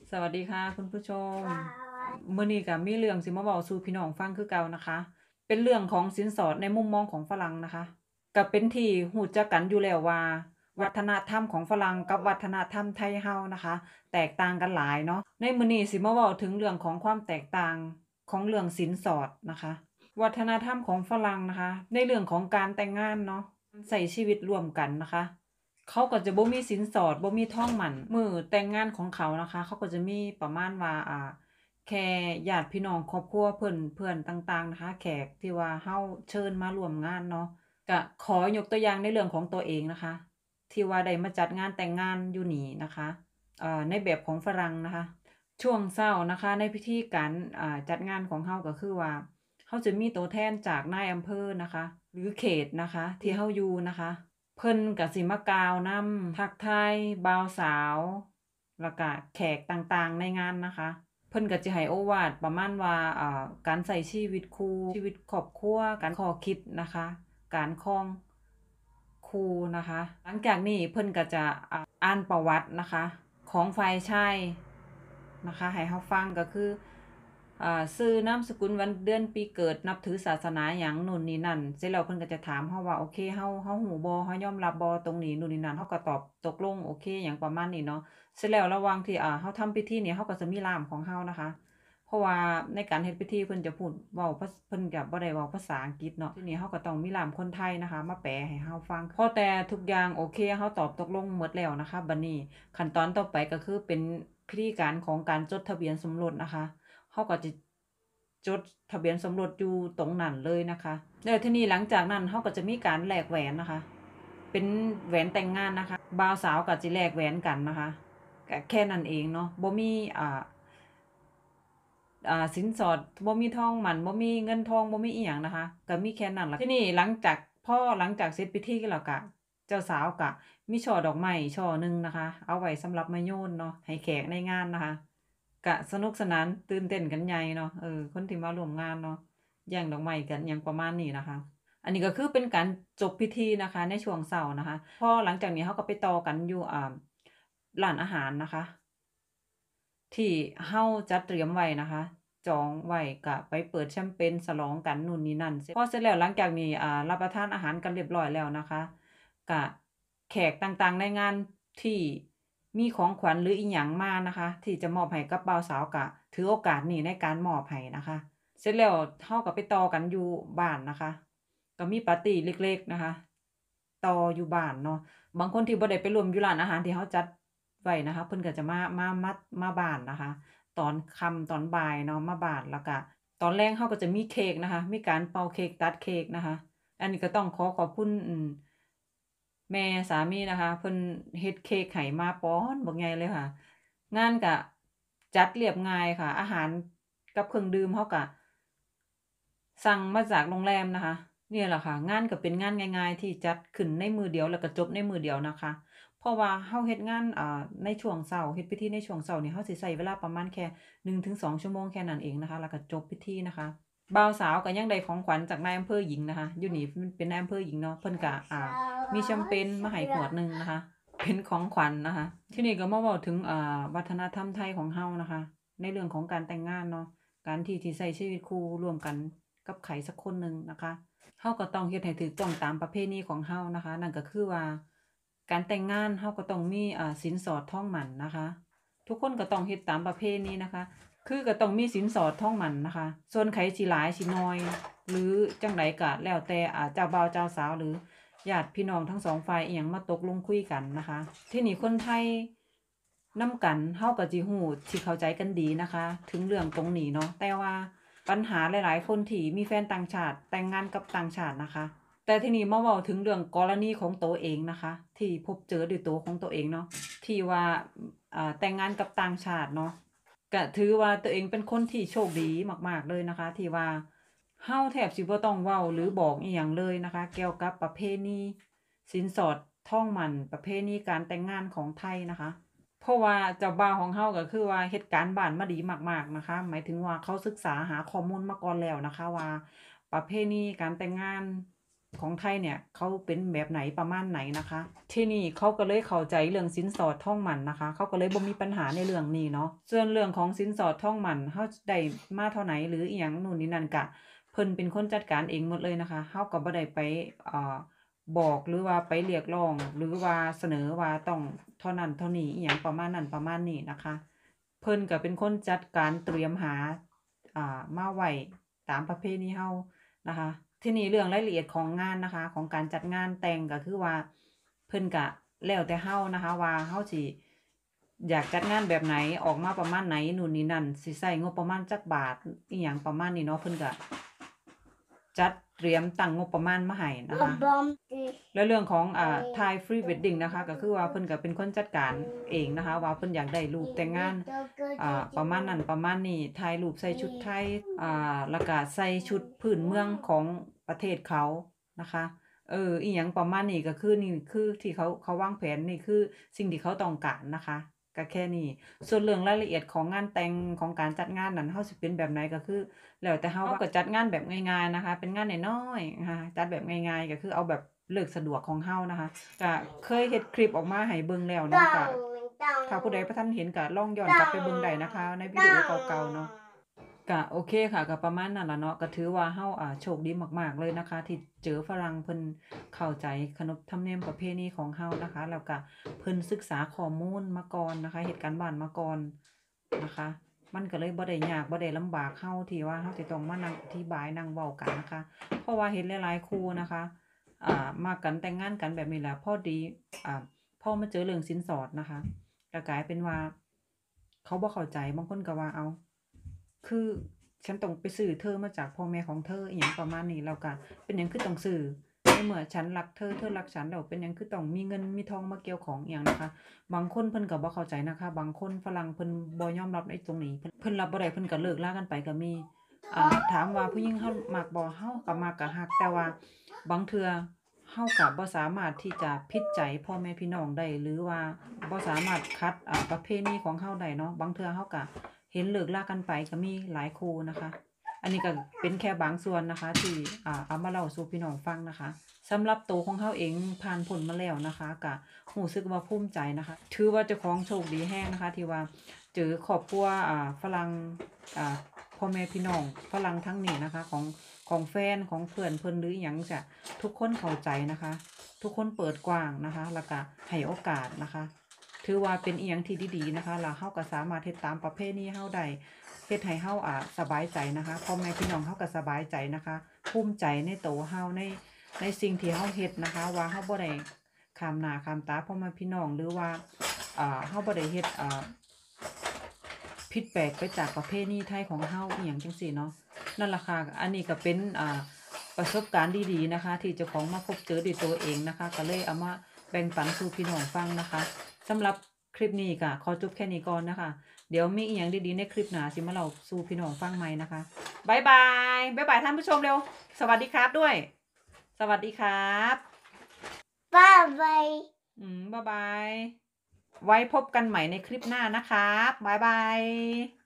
สวัสดีค่ะคุณผู้ชมมื้อนี้ก็มีเรื่องสิมาเว้าสู่พี่น้องฟังคือเก่านะคะเป็นเรื่องของสินสอดในมุมมองของฝรั่งนะคะก็เป็นที่รู้จักกันอยู่แล้วว่าวัฒนธรรมของฝรั่งกับวัฒนธรรมไทยเฮานะคะแตกต่างกันหลายเนาะในมื้อนี้สิมาเว้าถึงเรื่องของความแตกต่างของเรื่องสินสอดนะคะวัฒนธรรมของฝรั่งนะคะในเรื่องของการแต่งงานเนาะใช้ชีวิตร่วมกันนะคะ เขาก็จะบ่มีสินสอดบ่มีทองหมั้นมื้อแต่งงานของเขานะคะเขาก็จะมีประมาณว่าแค่ญาติพี่น้องครอบครัวเพื่อนต่างๆนะคะแขกที่ว่าเฮาเชิญมาร่วมงานเนาะก็ขอยกตัวอย่างในเรื่องของตัวเองนะคะที่ว่าได้มาจัดงานแต่งงานอยู่นี่นะคะในแบบของฝรั่งนะคะช่วงเช้านะคะในพิธีการจัดงานของเฮาก็คือว่าเฮาจะมีตัวแทนจากนายอำเภอนะคะหรือเขตนะคะที่เฮาอยู่นะคะ เพิ่นก็สิมากล่าวนำทักทายบ่าวสาวแล้วก็แขกต่างๆในงานนะคะเพิ่นก็จะให้โอวาทประมาณว่าการใช้ชีวิตคู่ชีวิตครอบครัวการข้อคิดนะคะการครองคู่นะคะหลังจากนี้เพิ่นก็จะอ่านประวัตินะคะของฝ่ายชายนะคะให้เราฟังก็คือชื่อนามสกุลวันเดือนปีเกิดนับถือศาสนาหยังนู่นนี่นั่นเสร็จแล้วเพิ่นก็จะถามเราว่าโอเคเรารู้บ่เรายอมรับบ่ตรงนี้นู่นนี่นั่นเราก็ตอบตกลงโอเคหยังประมาณนี้เนาะเสร็จแล้วระหว่างที่เราทำพิธีนี่เราก็จะมีล่ามของเรานะคะเพราะว่าในการเฮ็ดพิธีเพิ่นจะพูดเว้าเพิ่นก็บ่ได้เว้าภาษาอังกฤษเนาะทีนี้เราก็ต้องมีล่ามคนไทยนะคะมาแปลให้เราฟังพอแต่ทุกอย่างโอเคเราตอบตกลงหมดแล้วนะคะบัดนี้ขั้นตอนต่อไปก็คือเป็นพิธีการของการจดทะเบียนสมรสนะคะ เขาก็จะจดทะเบียนสมรสอยู่ตรงนั้นเลยนะคะแล้วทีนี้หลังจากนั้นเขาก็จะมีการแลกแหวนนะคะเป็นแหวนแต่งงานนะคะบ่าวสาวก็จะแลกแหวนกันนะคะก็แค่นั้นเองเนาะบ่มีสินสอดบ่มีทองหมั้นบ่มีเงินทองบ่มีอิหยังนะคะก็มีแค่นั้นล่ะทีนี้หลังจากเสร็จพิธีแล้วก็เจ้าสาวก็มีช่อดอกไม้ช่อหนึ่งนะคะเอาไว้สำหรับมาโยนเนาะให้แขกในงานนะคะก็สนุกสนานตื่นเต้นกันใหญ่เนาะคนที่มาร่วมงานเนาะแย่งดอกไม้กันหยังประมาณนี้นะคะอันนี้ก็คือเป็นการจบพิธีนะคะในช่วงเช้านะคะพอหลังจากนี้เขาก็ไปต่อกันอยู่ร้านอาหารนะคะ ที่เฮาจัดเตรียมไว้นะคะจองไว้ก็ไปเปิดแชมเปญฉลองกันนู่นนี่นั่นเสร็จพอเสร็จแล้วหลังจากนี้รับประทานอาหารกันเรียบร้อยแล้วนะคะก็แขกต่างๆในงานที่มีของขวัญหรืออิหยังมานะคะที่จะมอบให้กับบ่าวสาวก็ถือโอกาสนี้ในการมอบให้นะคะเสร็จแล้วเฮาก็ไปต่อกันอยู่บ้านนะคะก็มีปาร์ตีเล็กๆนะคะต่ออยู่บ้านเนาะบางคนที่บ่ได้ไปร่วมอยู่ร้านอาหารที่เฮาจัด ไว้นะคะเพิ่นก็จะมาบ้านนะคะตอนค่ำตอนบ่ายเนาะมาบ้านแล้วก็ตอนแลงเราก็จะมีเค้กนะคะมีการเป่าเค้กตัดเค้กนะคะอันนี้ก็ต้องขอขอบคุณแม่สามีนะคะเพิ่นเฮ็ดเค้กให้มาป้อนบักใหญ่เลยค่ะงานก็จัดเรียบง่ายค่ะอาหารกับเครื่องดื่มเราก็สั่งมาจากโรงแรมนะคะเนี่ยแหละค่ะงานก็เป็นงานง่ายๆที่จัดขึ้นในมื้อเดียวแล้วก็จบในมื้อเดียวนะคะ เพราะว่าเฮาเฮ็ดงานในช่วงเช้าเฮ็ดพิธีในช่วงเช้านี่เฮาสิใช้เวลาประมาณแค่1-2ชั่วโมงแค่นั้นเองนะคะแล้วก็จบพิธีนะคะบ่าวสาวก็ยังได้ของขวัญจากนายอำเภอหญิงนะคะอยู่นี่มันเป็นนายอำเภอหญิงเนาะเพิ่นก็มีแชมเปญมาให้ขวดหนึ่งนะคะเป็นของขวัญนะคะทีนี้ก็มาเว้าถึงวัฒนธรรมไทยของเฮานะคะในเรื่องของการแต่งงานเนาะการที่ใช้ชีวิตคู่ร่วมกันกับใครสักคนหนึ่งนะคะเฮาก็ต้องเฮ็ดให้ถูกต้องตามประเพณีของเฮานะคะนั่นก็คือว่า การแต่งงานเราก็ต้องมีสินสอดทองหมั้นนะคะทุกคนก็ต้องเฮ็ดตามประเพณีนะคะคือก็ต้องมีสินสอดทองหมั้นนะคะส่วนไผสิหลายสิน้อยหรือจั่งใดก็แล้วแต่เจ้าบ่าวเจ้าสาวหรือญาติพี่น้องทั้งสองฝ่ายอิหยังมาตกลงคุยกันนะคะทีนี้คนไทยนำกันเฮาก็สิฮู้สิเข้าใจกันดีนะคะถึงเรื่องตรงนี้เนาะแต่ว่าปัญหาหลายๆคนที่มีแฟนต่างชาติแต่งงานกับต่างชาตินะคะ แต่ทีนี้มาเว้าถึงเรื่องกรณีของตัวเองนะคะที่พบเจอด้วยตัวของตัวเองเนาะที่ว่าแต่งงานกับต่างชาติเนาะก็ถือว่าตัวเองเป็นคนที่โชคดีมากๆเลยนะคะที่ว่าเฮาแทบสิบ่ต้องเว้าหรือบอกอิหยังเลยนะคะเกี่ยวกับประเพณีสินสอดทองหมั้นประเพณีการแต่งงานของไทยนะคะเพราะว่าเจ้าบ่าวของเฮาก็คือว่าเฮ็ดการบ้านมาดีมากๆนะคะหมายถึงว่าเขาศึกษาหาข้อมูลมาก่อนแล้วนะคะว่าประเพณีการแต่งงานของไทยเนี่ยเขาเป็นแบบไหนประมาณไหนนะคะ ที่นี่เขาก็เลยเข้าใจเรื่องสินสอดทองหมันนะคะเขาก็เลยบ่มีปัญหาในเรื่องนี้เนาะส่วนเรื่องของสินสอดทองหมันเฮาได้มาเท่าไหนหรืออีหยังนู่นนี่นั่นก็เพิ่นเป็นคนจัดการเองหมดเลยนะคะเฮาก็บ่ได้ไปบอกหรือว่าไปเรียกร้องหรือว่าเสนอว่าต้องเท่านั้นเท่านี้อีหยังประมาณนั้นประมาณนี้นะคะเพิ่นก็เป็นคนจัดการเตรียมหามาไว้ตามประเพณีเฮานะคะ ทีนี้เรื่องรายละเอียดของงานนะคะของการจัดงานแต่งก็คือว่าเพิ่นก็แล้วแต่เฮานะคะว่าเฮาสิอยากจัดงานแบบไหนออกมาประมาณไหนนู่นนี่นั่นสิใช้งบประมาณจักบาทอีหยังประมาณนี้เนาะเพิ่นก็จัดเตรียมตั้งงบประมาณมาให้นะคะแล้วเรื่องของThai Free Wedding นะคะก็คือว่าเพิ่นก็เป็นคนจัดการเองนะคะว่าเพิ่นอยากได้รูปแต่งงานประมาณนั้นประมาณนี้ถ่ายรูปใส่ชุดไทยแล้วก็ใส่ชุดพื้นเมืองของประเทศเขานะคะอีหยังประมาณนี้ก็คือนี่คือที่เขาวางแผนนี่คือสิ่งที่เขาต้องการนะคะก็แค่นี้ส่วนเรื่องรายละเอียดของงานแต่งของการจัดงานนั้นเฮาสิเป็นแบบไหนก็คือแล้วแต่เฮาก็จัดงานแบบง่ายๆนะคะเป็นงานน้อยๆนะคะจัดแบบง่ายๆก็คือเอาแบบเลิกสะดวกของเฮานะคะก็เคยเฮ็ดคลิปออกมาให้เบิ่งแล้วเนาะก็ถ้าผู้ใดบ่ทันเห็นก็ลองย้อนกลับไปเบิ่งได้นะคะในวิดีโอเก่าๆเนาะ ก็โอเคค่ะก็ประมาณนั้นล่ะเนาะก็ถือว่าเฮาโชคดีมากๆเลยนะคะที่เจอฝรั่งเพิ่นเข้าใจขนบธรรมเนียมประเพณีของเฮานะคะแล้วก็เพิ่นศึกษาข้อมูลมาก่อนนะคะเฮ็ดการบ้านมาก่อนนะคะมันก็เลยบ่ได้ยากบ่ได้ลำบากเฮาที่ว่าเฮาสิต้องมานั่งอธิบายนั่งเว้ากันนะคะเพราะว่าเห็นหลายๆคู่นะคะมากันแต่งงานกันแบบนี้แหละพอดีพอมาเจอเรื่องสินสอดนะคะก็กลายเป็นว่าเขาบ่เข้าใจบางคนก็ว่าคือฉันต้องไปซื้อเธอมาจากพ่อแม่ของเธออีหยังประมาณนี้แล้วก็เป็นหยังคือต้องซื้อในเมื่อฉันรักเธอเธอรักฉันแล้วเป็นหยังคือต้องมีเงินมีทองมาเกี่ยวของอีหยังนะคะบางคนเพิ่นก็บ่เข้าใจนะคะบางคนฝรั่งเพิ่นบ่ยอมรับในตรงนี้เพิ่นรับบ่ได้เพิ่นก็เลิกลากันไปก็มีถามว่าผู้หญิงเฮามักบ่เฮาก็มักก็ฮักแต่ว่าบางเทื่อเฮาก็บ่สามารถที่จะผิดใจพ่อแม่พี่น้องได้หรือว่าบ่สามารถขัดประเพณีของเฮาได้เนาะบางเทื่อเฮาก็เห็นเลิกลากันไปก็มีหลายคู่นะคะ อันนี้ก็เป็นแค่บางส่วนนะคะที่เอามาเล่าสู่พี่น้องฟังนะคะสำหรับตัวของเขาเองผ่านพ้นมาแล้วนะคะก็รู้สึกว่าภูมิใจนะคะถือว่าเจ้าของโชคดีแฮงนะคะที่ว่าเจอครอบครัวฝรั่งพ่อแม่พี่น้องฝรั่งทั้งนี้นะคะของแฟนของเพื่อนเพิ่นหรืออิหยังจะทุกคนเข้าใจนะคะ ทุกคนเปิดกว้างนะคะแล้วก็ให้โอกาสนะคะถือว่าเป็นอิหยังที่ดีๆนะคะแล้วเฮาก็สามารถเฮ็ดตามประเพณีเฮาได้เฮ็ดให้เฮาสบายใจนะคะพ่อแม่พี่น้องเฮาก็สบายใจนะคะภูมิใจในตัวเฮาในสิ่งที่เฮาเฮ็ดนะคะว่าเฮาบ่ได้ข้ามหน้าข้ามตาพ่อแม่พี่น้องหรือว่าเฮาบ่ได้เฮ็ดผิดแปลกไปจากประเพณีไทยของเฮาอีหยังจังซี่เนาะนั่นล่ะค่ะอันนี้ก็เป็นประสบการณ์ดีๆนะคะที่เจ้าของมาพบเจอด้วยตัวเองนะคะก็เลยเอามาแบ่งปันสู่พี่น้องฟังนะคะสำหรับคลิปนี้ก็ขอจบแค่นี้ก่อนนะคะเดี๋ยวมีอีหยังดีๆในคลิปหน้าสิมาเล่าสู่พี่น้องฟังใหม่นะคะบ๊ายบายบ๊ายบายท่านผู้ชมเร็วสวัสดีครับด้วยสวัสดีครับบ๊ายบายบ๊ายบายไว้พบกันใหม่ในคลิปหน้านะครับบ๊ายบาย